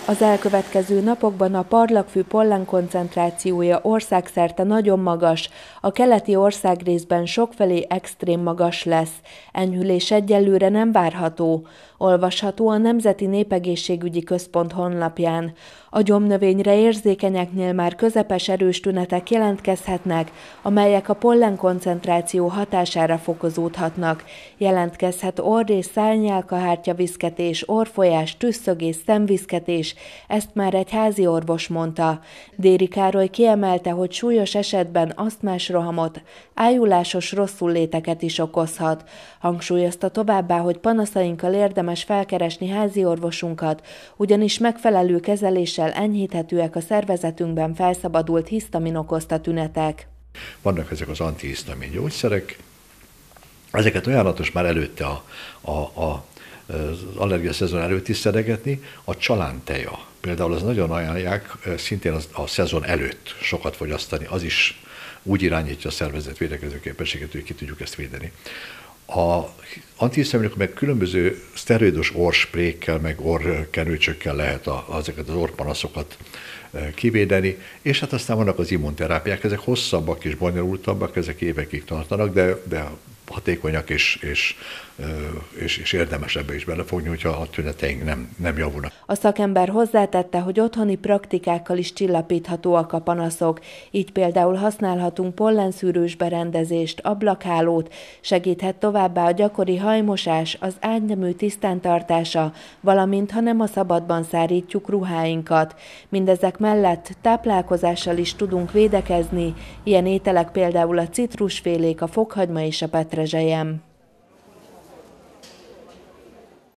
Az elkövetkező napokban a parlagfű pollen koncentrációja országszerte nagyon magas, a keleti országrészben sokfelé extrém magas lesz, enyhülés egyelőre nem várható, olvasható a Nemzeti Népegészségügyi Központ honlapján. A gyomnövényre érzékenyeknél már közepes erős tünetek jelentkezhetnek, amelyek a pollen koncentráció hatására fokozódhatnak. Jelentkezhet orr- és szárnyálkahártya viszketés, orrfolyás, tüsszögés, szemviszketés, ezt már egy házi orvos mondta. Déri Károly kiemelte, hogy súlyos esetben asztmás rohamot, ájulásos rosszulléteket is okozhat. Hangsúlyozta továbbá, hogy panaszainkkal érdemes felkeresni házi orvosunkat, ugyanis megfelelő kezeléssel enyhíthetőek a szervezetünkben felszabadult hisztamin okozta tünetek. Vannak ezek az antihisztamin gyógyszerek, ezeket ajánlatos már előtte az allergia szezon előtt is szedegetni. A csalánteja például az nagyon ajánlják, szintén a szezon előtt sokat fogyasztani, az is úgy irányítja a szervezet védekező képességet, hogy ki tudjuk ezt védeni. A antihisztaminok meg különböző szteroidos orrsprékkel, meg orrkenőcsökkel lehet ezeket az orrpanaszokat kivédeni, és hát aztán vannak az immunterápiák, ezek hosszabbak és bonyolultabbak, ezek évekig tartanak, de hatékonyak és érdemes ebbe is belefogni, hogyha a tüneteink nem javulnak. A szakember hozzátette, hogy otthoni praktikákkal is csillapíthatóak a panaszok, így például használhatunk pollenszűrős berendezést, ablakhálót, segíthet továbbá a gyakori hajmosás, az ágynemű tisztántartása, valamint ha nem a szabadban szárítjuk ruháinkat. Mindezek mellett táplálkozással is tudunk védekezni, ilyen ételek például a citrusfélék, a fokhagyma és a petrezselyem.